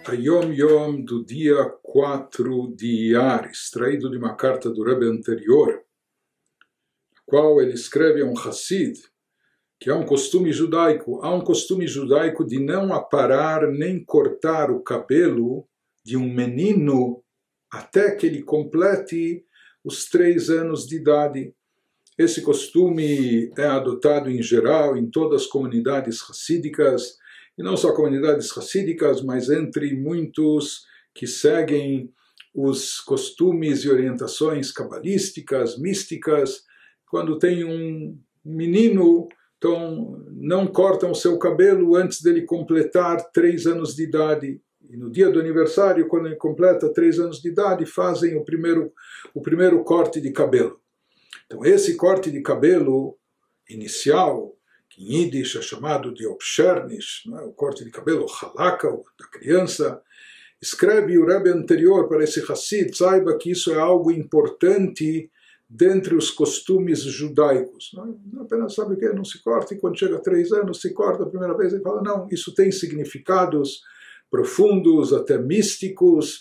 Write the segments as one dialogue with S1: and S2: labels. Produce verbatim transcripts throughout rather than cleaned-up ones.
S1: a Yom Yom do dia quatro de Iyar, extraído de uma carta do Rebbe anterior, a qual ele escreve a um Hassid, que há um costume judaico, há um costume judaico de não aparar nem cortar o cabelo de um menino até que ele complete os três anos de idade. Esse costume é adotado em geral em todas as comunidades hassídicas, e não só comunidades hassídicas, mas entre muitos que seguem os costumes e orientações cabalísticas, místicas. Quando tem um menino, então não cortam o seu cabelo antes dele completar três anos de idade. E no dia do aniversário, quando ele completa três anos de idade, fazem o primeiro, o primeiro corte de cabelo. Então esse corte de cabelo inicial, que em Yiddish é chamado de Obschernish, é? O corte de cabelo, o halaka, da criança, escreve o Rebbe anterior para esse Hassid, saiba que isso é algo importante dentre os costumes judaicos. Não, não apenas sabe o que não se corta, e quando chega a três anos se corta a primeira vez, e fala, não, isso tem significados profundos, até místicos,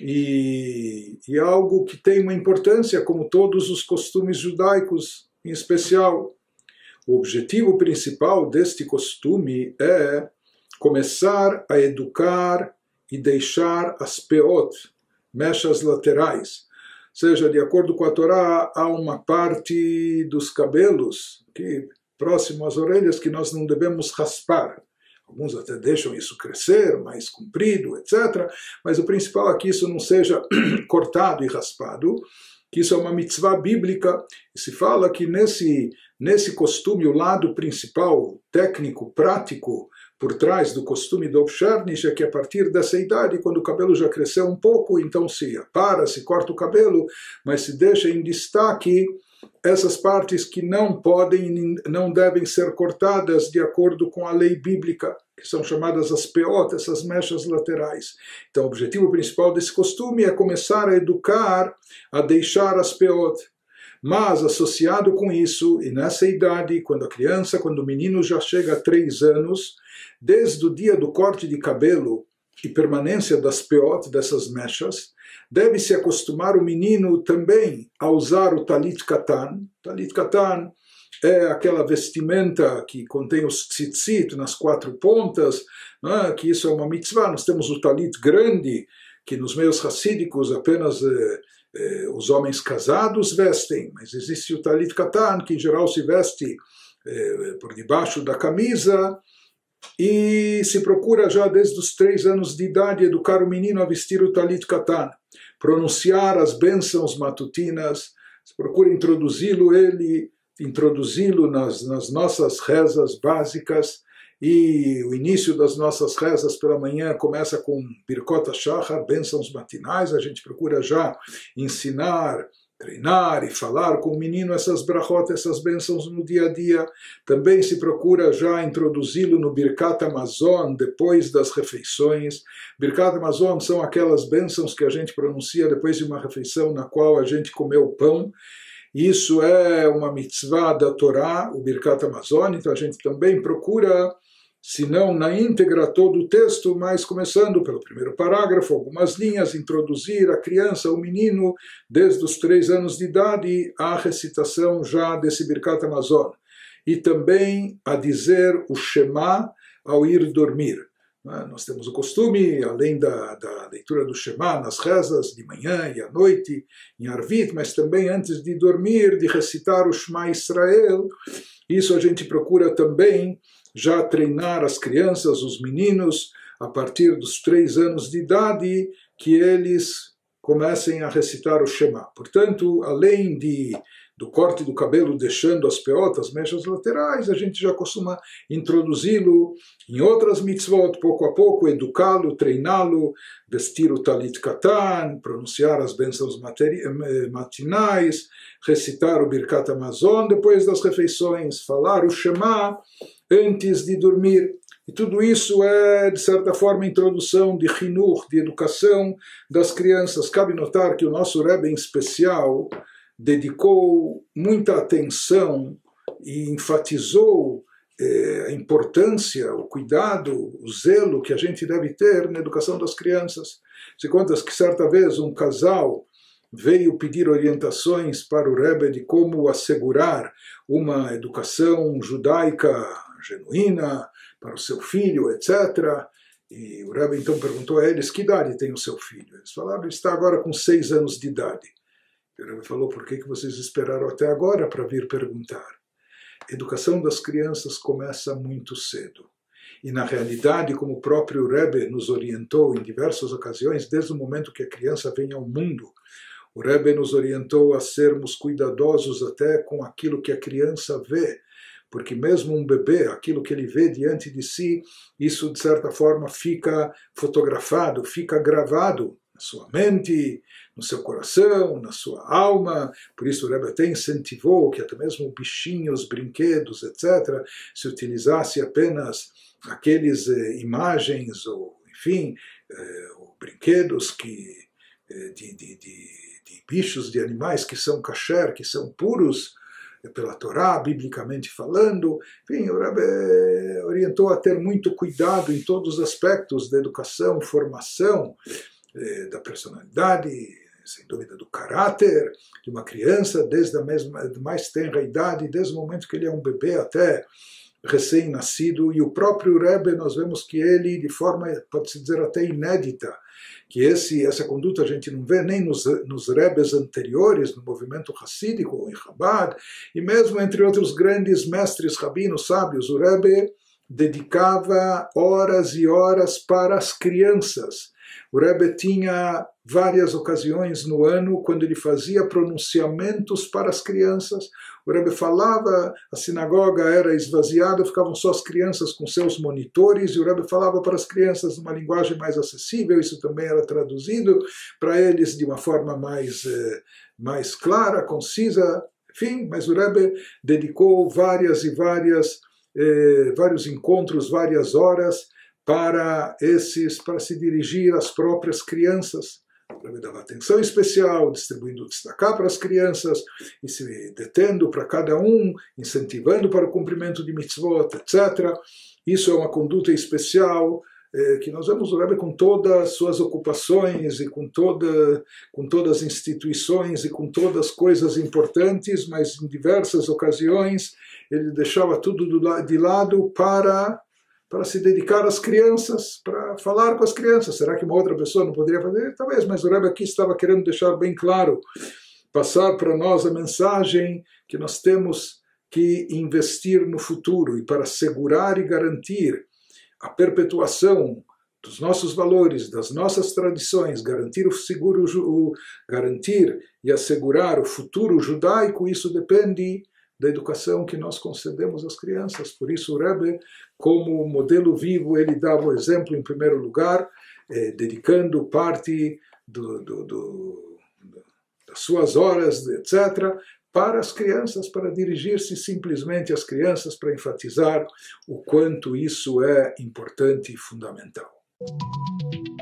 S1: e, e algo que tem uma importância, como todos os costumes judaicos, em especial. O objetivo principal deste costume é começar a educar e deixar as peot, mechas laterais. Ou seja, de acordo com a Torá, há uma parte dos cabelos que, próximo às orelhas, que nós não devemos raspar. Alguns até deixam isso crescer, mais comprido, etcétera. Mas o principal é que isso não seja cortado e raspado, que isso é uma mitzvah bíblica. E se fala que nesse, nesse costume, o lado principal, técnico, prático, por trás do costume do Obschernish, é que a partir dessa idade, quando o cabelo já cresceu um pouco, então se para, se corta o cabelo, mas se deixa em destaque essas partes que não podem, não devem ser cortadas de acordo com a lei bíblica, que são chamadas as peot, essas mechas laterais. Então o objetivo principal desse costume é começar a educar, a deixar as peot. Mas associado com isso, e nessa idade, quando a criança, quando o menino já chega a três anos, desde o dia do corte de cabelo e permanência das peot, dessas mechas, deve-se acostumar o menino também a usar o talit katan. Talit katan é aquela vestimenta que contém os tzitzit nas quatro pontas, né, que isso é uma mitzvah. Nós temos o talit grande, que nos meios hassídicos apenas eh, eh, os homens casados vestem, mas existe o talit katan, que em geral se veste eh, por debaixo da camisa, e se procura já desde os três anos de idade educar o menino a vestir o talit katan, pronunciar as bênçãos matutinas, se procura introduzi-lo ele, introduzi-lo nas, nas nossas rezas básicas, e o início das nossas rezas pela manhã começa com Birkot HaShachar, bênçãos matinais. A gente procura já ensinar, treinar e falar com o menino essas brachot, essas bênçãos no dia a dia. Também se procura já introduzi-lo no Birkat Hamazon, depois das refeições. Birkat Hamazon são aquelas bênçãos que a gente pronuncia depois de uma refeição na qual a gente comeu pão. Isso é uma mitzvah da Torá, o Birkat Hamazon, então a gente também procura, se não na íntegra todo o texto, mas começando pelo primeiro parágrafo, algumas linhas, introduzir a criança, o menino, desde os três anos de idade, à recitação já desse Birkat Hamazon. E também a dizer o Shema ao ir dormir. Nós temos o costume, além da, da leitura do Shema nas rezas de manhã e à noite, em Arvit, mas também antes de dormir, de recitar o Shema Israel. Isso a gente procura também já treinar as crianças, os meninos, a partir dos três anos de idade, que eles comecem a recitar o Shema. Portanto, além de do corte do cabelo deixando as peotas, as mechas laterais, a gente já costuma introduzi-lo em outras mitzvot, pouco a pouco, educá-lo, treiná-lo, vestir o talit katan, pronunciar as bênçãos matinais, recitar o Birkat Hamazon depois das refeições, falar o Shema antes de dormir. E tudo isso é, de certa forma, introdução de Chinuch, de educação das crianças. Cabe notar que o nosso Rebbe, em especial, dedicou muita atenção e enfatizou eh, a importância, o cuidado, o zelo que a gente deve ter na educação das crianças. Se contas que certa vez um casal veio pedir orientações para o Rebbe de como assegurar uma educação judaica genuína para o seu filho, etcétera. E o Rebbe então perguntou a eles: que idade tem o seu filho? Eles falaram: ele está agora com seis anos de idade. E o Rebbe falou: por que vocês esperaram até agora para vir perguntar? A educação das crianças começa muito cedo. E na realidade, como o próprio Rebbe nos orientou em diversas ocasiões, desde o momento que a criança vem ao mundo, o Rebbe nos orientou a sermos cuidadosos até com aquilo que a criança vê, porque mesmo um bebê, aquilo que ele vê diante de si, isso de certa forma fica fotografado, fica gravado na sua mente, no seu coração, na sua alma. Por isso o Rebbe até incentivou que até mesmo bichinhos, brinquedos, etcétera, se utilizasse apenas aqueles eh, imagens ou, enfim, eh, ou brinquedos que, eh, de, de, de de bichos, de animais que são kasher, que são puros pela Torá, biblicamente falando. Enfim, o Rebbe orientou a ter muito cuidado em todos os aspectos da educação, formação, eh, da personalidade, sem dúvida do caráter de uma criança, desde a mesma, mais tenra idade, desde o momento que ele é um bebê até recém-nascido. E o próprio Rebbe, nós vemos que ele, de forma, pode-se dizer até inédita, que esse, essa conduta a gente não vê nem nos, nos Rebes anteriores, no movimento hassídico, em Chabad, e mesmo entre outros grandes mestres rabinos sábios, o Rebbe dedicava horas e horas para as crianças. O Rebbe tinha várias ocasiões no ano quando ele fazia pronunciamentos para as crianças. O Rebbe falava, a sinagoga era esvaziada, ficavam só as crianças com seus monitores, e o Rebbe falava para as crianças numa linguagem mais acessível. Isso também era traduzido para eles de uma forma mais, eh, mais clara, concisa, enfim. Mas o Rebbe dedicou várias e várias, eh, vários encontros, várias horas para esses, para se dirigir às próprias crianças. O Rebbe dava atenção especial, distribuindo destacar para as crianças, e se detendo para cada um, incentivando para o cumprimento de mitzvot, etcétera. Isso é uma conduta especial eh, que nós vemos o Rebbe com todas as suas ocupações e com, toda, com todas as instituições e com todas as coisas importantes, mas em diversas ocasiões ele deixava tudo de lado para... para se dedicar às crianças, para falar com as crianças. Será que uma outra pessoa não poderia fazer? Talvez, mas o Rebbe aqui estava querendo deixar bem claro, passar para nós a mensagem que nós temos que investir no futuro, e para assegurar e garantir a perpetuação dos nossos valores, das nossas tradições, garantir o seguro, o, garantir e assegurar o futuro judaico, isso depende da educação que nós concedemos às crianças. Por isso o Rebbe, como modelo vivo, ele dava o exemplo em primeiro lugar, eh, dedicando parte do, do, do, das suas horas, etcétera, para as crianças, para dirigir-se simplesmente às crianças, para enfatizar o quanto isso é importante e fundamental.